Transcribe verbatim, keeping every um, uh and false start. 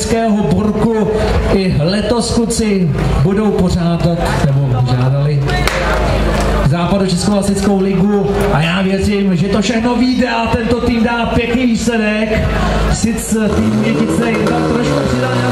Českého Burku i letos kluci budou pořádat, nebo žádali Západočeskou hasičskou ligu a já věřím, že to všechno vyjde a tento tým dá pěkný výsledek. Sice tým Mětice jim tam trošku přidá